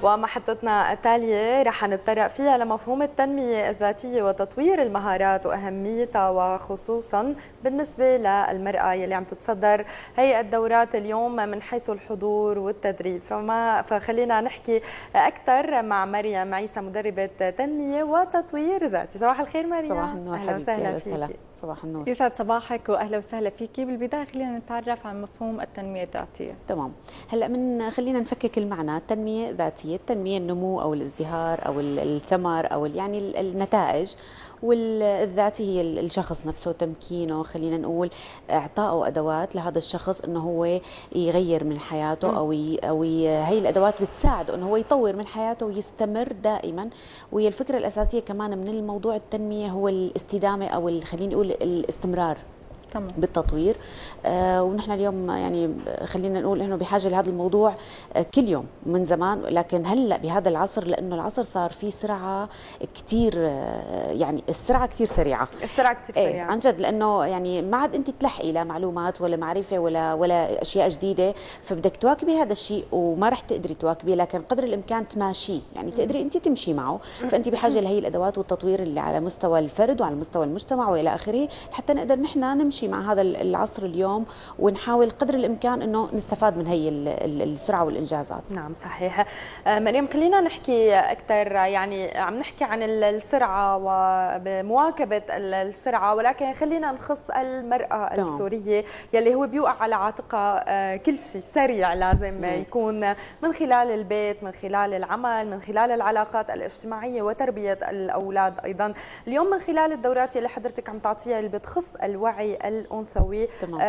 ومحطتنا التالية رح نتطرق فيها لمفهوم التنمية الذاتية وتطوير المهارات وأهميتها، وخصوصا بالنسبة للمرأة يلي عم تتصدر هي الدورات اليوم من حيث الحضور والتدريب. فخلينا نحكي أكثر مع مريم عيسى، مدربة تنمية وتطوير ذاتي. صباح الخير مريم. صباح النور. أهلا وسهلا فيكي. صباح النور. يسعد صباحك واهلا وسهلا فيكي. بالبدايه خلينا نتعرف عن مفهوم التنميه الذاتيه. تمام. هلا خلينا نفكك المعنى. التنميه الذاتيه، التنميه النمو او الازدهار او الثمر او يعني النتائج، والذاتي هي الشخص نفسه، تمكينه، خلينا نقول اعطائه ادوات لهذا الشخص انه هو يغير من حياته او هي الادوات بتساعده انه هو يطور من حياته ويستمر دائما. وهي الفكره الاساسيه كمان من الموضوع التنميه هو الاستدامه او خلينا نقول الاستمرار تمام. بالتطوير. ونحن اليوم يعني خلينا نقول انه بحاجه لهذا الموضوع كل يوم من زمان، لكن هلا بهذا العصر لانه العصر صار فيه سرعه كثير، يعني السرعه كثير سريعه. السرعه كثير سريعه عن جد، لانه يعني ما عاد انت تلحقي لا معلومات ولا معرفه ولا اشياء جديده، فبدك تواكبي هذا الشيء وما رح تقدري تواكبيه، لكن قدر الامكان تماشيه، يعني تقدري انت تمشي معه. فانت بحاجه لهي الادوات والتطوير اللي على مستوى الفرد وعلى مستوى المجتمع والى اخره، حتى نقدر نحن نمشي مع هذا العصر اليوم ونحاول قدر الامكان انه نستفاد من هي السرعه والانجازات. نعم صحيح. مريم خلينا نحكي اكثر، يعني عم نحكي عن السرعه وبمواكبه السرعه، ولكن خلينا نخص المراه السوريه يلي هو بيوقع على عاتقها كل شيء سريع، لازم يكون من خلال البيت، من خلال العمل، من خلال العلاقات الاجتماعيه وتربيه الاولاد ايضا. اليوم من خلال الدورات اللي حضرتك عم تعطيها اللي بتخص الوعي الأنثوي،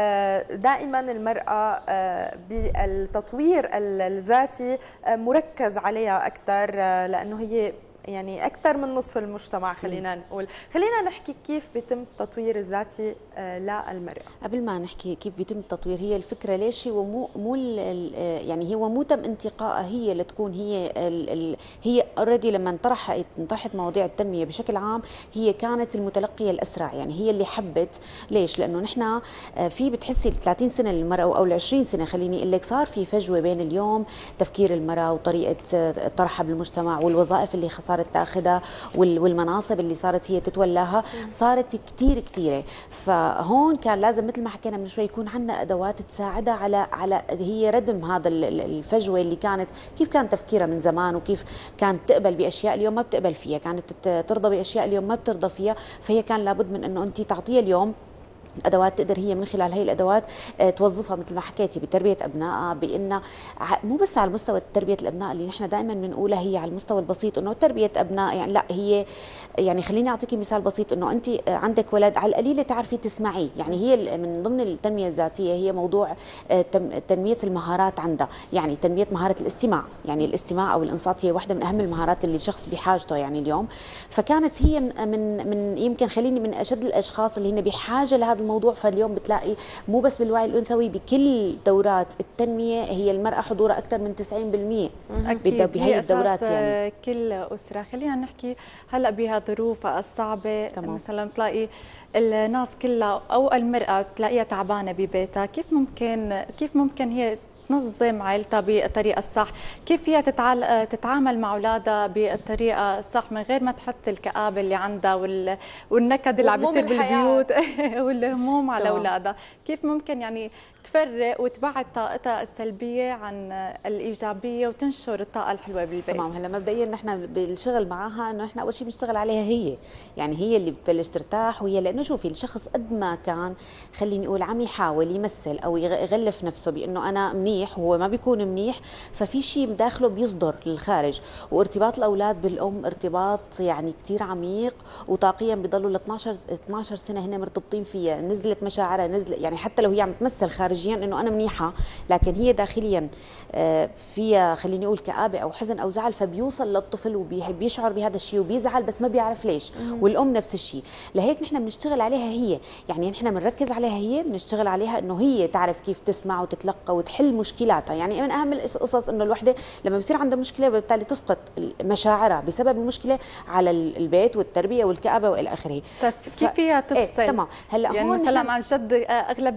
دائما المرأة بالتطوير الذاتي مركز عليها أكثر، لأنه هي يعني أكثر من نصف المجتمع. خلينا نقول، خلينا نحكي كيف بيتم التطوير الذاتي للمرأة. قبل ما نحكي كيف بيتم التطوير، هي الفكرة ليش هو مو يعني هو مو تم انتقائها هي لتكون هي اوريدي لما انطرحت مواضيع التنمية بشكل عام، هي كانت المتلقية الأسرع، يعني هي اللي حبت. ليش؟ لأنه نحن في بتحسي 30 سنة للمرأة أو 20 سنة خليني أقول لك، صار في فجوة بين اليوم تفكير المرأة وطريقة طرحها بالمجتمع والوظائف اللي صارت تاخذها والمناصب اللي صارت هي تتولاها صارت كثيره. فهون كان لازم مثل ما حكينا من شوي يكون عندنا ادوات تساعدها على هي ردم هذا الفجوه اللي كانت، كيف كان تفكيرها من زمان وكيف كانت تقبل باشياء اليوم ما بتقبل فيها، كانت ترضى باشياء اليوم ما بترضى فيها. فهي كان لابد من انه انت تعطيها اليوم ادوات تقدر هي من خلال هي الادوات توظفها مثل ما حكيتي بتربيه ابنائها، بان مو بس على مستوى تربيه الابناء اللي نحن دائما بنقولها، هي على المستوى البسيط انه تربيه ابناء، يعني لا هي يعني خليني اعطيكي مثال بسيط، انه انت عندك ولد على القليله تعرفي تسمعيه، يعني هي من ضمن التنميه الذاتيه هي موضوع تنميه المهارات عندها، يعني تنميه مهاره الاستماع، يعني الاستماع او الانصات هي واحده من اهم المهارات اللي الشخص بحاجته يعني اليوم. فكانت هي من يمكن خليني من اشد الاشخاص اللي هن بحاجه لهذا الموضوع. فاليوم بتلاقي مو بس بالوعي الانثوي، بكل دورات التنميه هي المراه حضورها اكثر من 90% اكيد بهي الدورات. يعني كل اسره، خلينا نحكي هلا بهالظروف الصعبه مثلا بتلاقي الناس كلها او المراه بتلاقيها تعبانه ببيتها، كيف ممكن هي تنظم عائلتها بالطريقه الصح؟ كيف فيها تتعامل مع اولادها بالطريقه الصح من غير ما تحط الكآبه اللي عندها والنكد اللي عم بيصير بالبيوت والهموم على اولادها؟ كيف ممكن يعني تفرق وتبعد طاقتها السلبيه عن الايجابيه وتنشر الطاقه الحلوه بالبيت؟ تمام. هلا مبدئيا نحن بالشغل معها انه نحن اول شيء بنشتغل عليها هي، يعني هي اللي بتبلش ترتاح، وهي لانه شوفي الشخص قد ما كان خليني اقول عم يحاول يمثل او يغلف نفسه بانه انا منيح وهو ما بيكون منيح، ففي شيء بداخله بيصدر للخارج. وارتباط الاولاد بالام ارتباط يعني كثير عميق، وطاقيا بيضلوا ل 12 سنه هن مرتبطين فيها، نزلت مشاعرها يعني حتى لو هي عم تمثل خارجيا انه انا منيحه، لكن هي داخليا فيها خليني اقول كآبه او حزن او زعل، فبيوصل للطفل وبيشعر بهذا الشيء وبيزعل بس ما بيعرف ليش. والام نفس الشيء. لهيك نحن بنشتغل عليها هي، يعني نحن بنركز عليها هي، بنشتغل عليها انه هي تعرف كيف تسمع وتتلقى وتحل مشكلاتها. يعني من اهم القصص انه الوحده لما بصير عندها مشكله بالتالي تسقط مشاعرها بسبب المشكله على البيت والتربيه والكآبه والى اخره. طيب كيف فيها تفصل؟ تمام. هلا يعني هون مثلا عن جد اغلب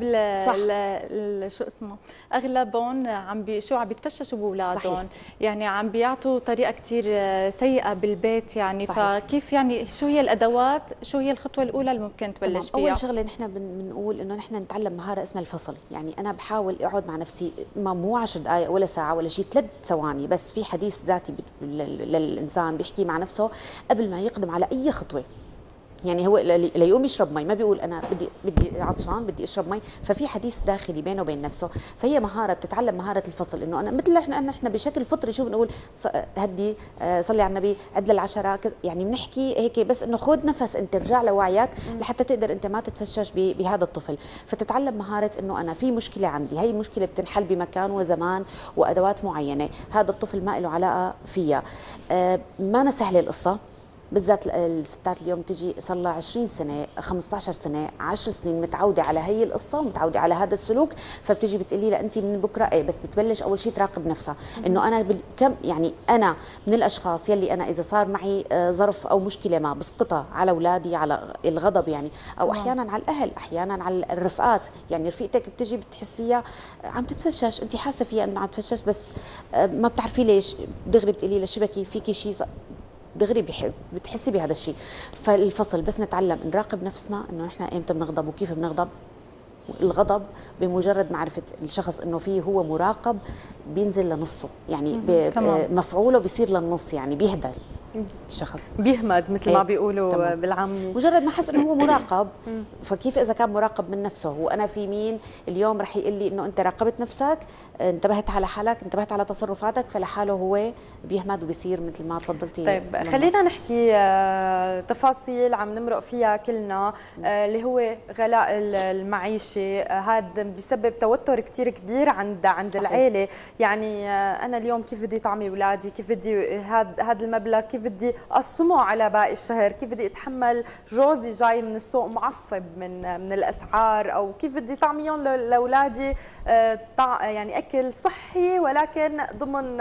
شو اسمه اغلبهم شو عم بيتفششوا باولادهم، يعني عم بيعطوا طريقه كثير سيئه بالبيت يعني. صحيح. فكيف يعني شو هي الادوات، شو هي الخطوه الاولى اللي ممكن تبلش فيها؟ اول شغله نحن بنقول انه نحن نتعلم مهاره اسمها الفصل. يعني انا بحاول اقعد مع نفسي مو 10 دقائق ولا ساعه ولا شيء، 3 ثواني بس، في حديث ذاتي للانسان بيحكي مع نفسه قبل ما يقدم على اي خطوه. يعني هو ليقوم يشرب مي ما بيقول انا بدي عطشان بدي اشرب مي، ففي حديث داخلي بينه وبين نفسه. فهي مهاره بتتعلم مهاره الفصل، انه انا مثل احنا بشكل فطري شو بنقول، هدي صلي على النبي عد للعشره كذا، يعني بنحكي هيك بس انه خذ نفس انت، ارجع لوعيك لحتى تقدر انت ما تتفشش بهذا الطفل. فتتعلم مهاره انه انا في مشكله عندي، هي المشكله بتنحل بمكان وزمان وادوات معينه، هذا الطفل ما له علاقه فيها. ما أنا سهله القصه، بالذات الستات اليوم تجي صار لها 20 سنه 15 سنه 10 سنين متعوده على هي القصه ومتعوده على هذا السلوك، فبتجي بتقولي لها انت من بكره بس بتبلش اول شيء تراقب نفسها، انه انا كم يعني انا من الاشخاص يلي انا اذا صار معي ظرف او مشكله ما بسقطها على اولادي، على الغضب يعني، او احيانا على الاهل، احيانا على الرفقات. يعني رفيقتك بتجي بتحسيها عم تتفشش، انت حاسه فيها انه عم تتفشش بس ما بتعرفي ليش، دغري بتقولي لها شبكي فيكي شيء، دغري بتحسي بهذا الشيء. فالفصل بس نتعلم نراقب نفسنا، انه نحن امتى بنغضب وكيف بنغضب. الغضب بمجرد معرفه الشخص انه فيه هو مراقب بينزل لنصه، يعني مفعوله بيصير للنص، يعني بيهدى الشخص، بيهمد مثل ما بيقولوا بالعامي. مجرد ما حس انه هو مراقب. فكيف اذا كان مراقب من نفسه، وانا في مين اليوم رح يقول لي انه انت راقبت نفسك، انتبهت على حالك، انتبهت على تصرفاتك، فلحاله هو بيهمد وبيصير مثل ما تفضلتي. طيب خلينا نحكي تفاصيل عم نمرق فيها كلنا، اللي هو غلاء المعيشه، هذا بيسبب توتر كثير كبير عند العائله. يعني انا اليوم كيف بدي طعمي اولادي، كيف بدي هذا المبلغ كيف بدي اقسمه على باقي الشهر، كيف بدي اتحمل جوزي جاي من السوق معصب من الاسعار، او كيف بدي طعميهم لاولادي يعني اكل صحي ولكن ضمن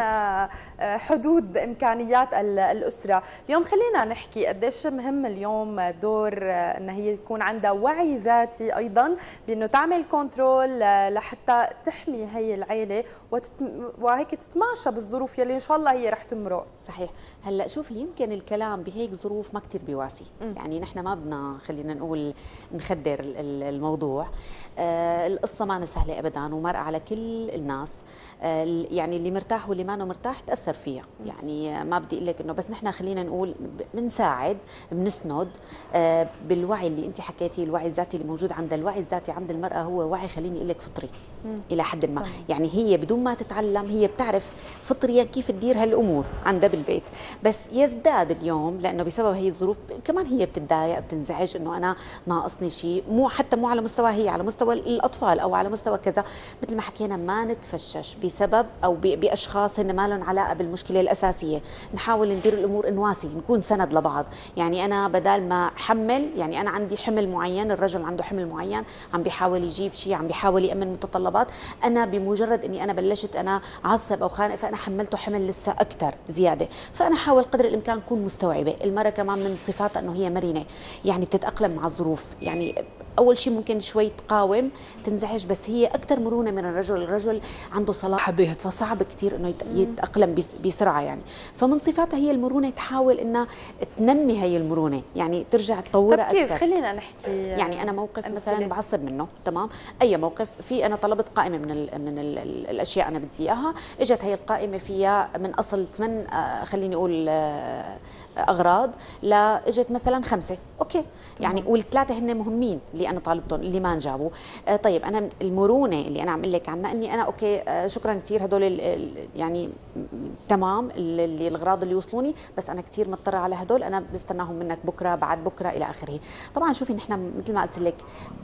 حدود امكانيات الاسره. اليوم خلينا نحكي قديش مهم اليوم دور ان هي يكون عندها وعي ذاتي ايضا، بانه تعمل كنترول لحتى تحمي هي العيله وهيك تتماشى بالظروف يلي ان شاء الله هي رح تمرق. صحيح. هلا شوفي، يمكن الكلام بهيك ظروف ما كثير بيواسي، يعني نحن ما بدنا خلينا نقول نخدر الموضوع. القصه ما سهله ابدا ومرقه على كل الناس، يعني اللي مرتاح واللي ما مرتاح تاثر فيها. يعني ما بدي اقول لك انه بس نحن خلينا نقول بنساعد بنسند بالوعي اللي انت حكيتي، الوعي الذاتي اللي موجود عند الوعي الذاتي عند المراه هو وعي خليني اقول لك فطري الى حد ما. يعني هي بدون ما تتعلم هي بتعرف فطريا كيف تدير هالامور عندها بالبيت، بس يزداد اليوم لانه بسبب هي الظروف كمان هي بتتضايق بتنزعج انه انا ناقصني شيء، حتى مو على مستوى هي، على مستوى الاطفال او على مستوى كذا. مثل ما حكينا ما نتفشش بسبب او باشخاص هن ما لهم علاقه بالمشكله الاساسيه، نحاول ندير الامور نواسي، نكون سند لبعض. يعني انا بدل ما حمل، يعني انا عندي حمل معين، الرجل عنده حمل معين عم بيحاول يجيب شيء، عم بيحاول يامن متطلبات، انا بمجرد اني انا بلشت انا عصب او خانق فانا حملته حمل لسه اكثر زياده. فانا حاول قدر الامكان اكون مستوعبه. المراه كمان من صفاتها انه هي مرنه، يعني بتتاقلم مع الظروف. يعني اول شيء ممكن شوي تقاوم تنزعج، بس هي اكثر مرونه من الرجل. الرجل عنده صلاح فصعب كثير انه يتاقلم بسرعه يعني. فمن صفاتها هي المرونه، تحاول انها تنمي هي المرونه، يعني ترجع تطورها اكثر. كيف؟ خلينا نحكي يعني انا موقف مثلا بعصب منه، تمام، اي موقف في انا طلبت قائمه من الاشياء انا بدي اياها، اجت هي القائمه فيها من اصل 8 خليني اقول اغراض، لا اجت مثلا 5، اوكي، يعني والثلاثه هن مهمين اللي انا طالبتهم اللي ما انجابوا. طيب انا المرونه اللي انا عم لك عنها اني انا اوكي شكرا كثير هدول يعني تمام اللي الاغراض اللي وصلوني، بس انا كثير مضطره على هدول، انا بستناهم منك بكره بعد بكره الى اخره. طبعا شوفي نحن مثل ما قلت لك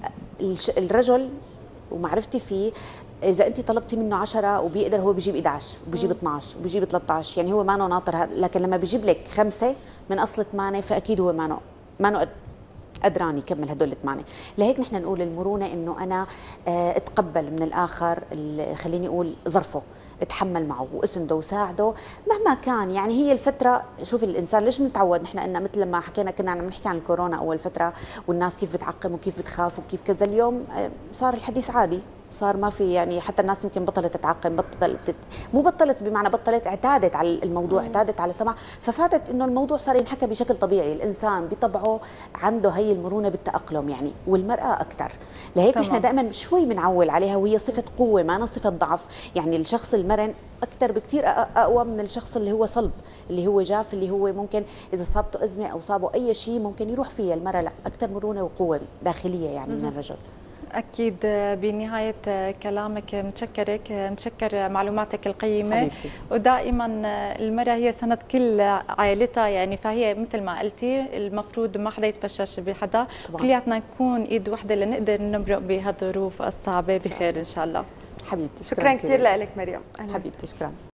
الرجل ومعرفتي فيه، إذا أنت طلبتي منه 10 وبيقدر هو بيجيب 11 وبيجيب 12 وبيجيب 13، يعني هو ما ناطر. لكن لما بيجيب لك 5 من أصل 8 فأكيد هو ما قدران يكمل هدول الثمانيه. لهيك نحن نقول المرونه انه انا اتقبل من الاخر، خليني اقول ظرفه، اتحمل معه واسنده وساعده مهما كان. يعني هي الفتره، شوفي الانسان ليش بنتعود نحن ان مثل ما حكينا كنا عم نحكي عن الكورونا اول فتره والناس كيف بتعقم وكيف بتخاف وكيف كذا، اليوم صار الحديث عادي، صار ما في يعني حتى الناس يمكن بطلت تتعقم، مو بطلت بمعنى بطلت، اعتادت على الموضوع، اعتادت على السمع، ففاتت انه الموضوع صار ينحكى بشكل طبيعي. الانسان بطبعه عنده هي المرونه بالتاقلم يعني، والمراه اكثر. لهيك نحن دائما شوي بنعول عليها، وهي صفه قوه ما صفه ضعف. يعني الشخص المرن اكثر بكثير اقوى من الشخص اللي هو صلب، اللي هو جاف، اللي هو ممكن اذا صابته ازمه او صابه اي شيء ممكن يروح فيها. المراه لا، اكثر مرونه وقوه داخليه يعني من الرجل. أكيد. بنهاية كلامك متشكر معلوماتك القيمة حبيبتي. ودائما المرأة هي سند كل عائلتها يعني، فهي مثل ما قلتي المفروض ما حدا يتفشش بحدا، كلياتنا نكون إيد وحدة لنقدر نمرق بهالظروف الصعبة بخير إن شاء الله. حبيبتي شكرا كثير لك مريم. حبيبتي شكرا.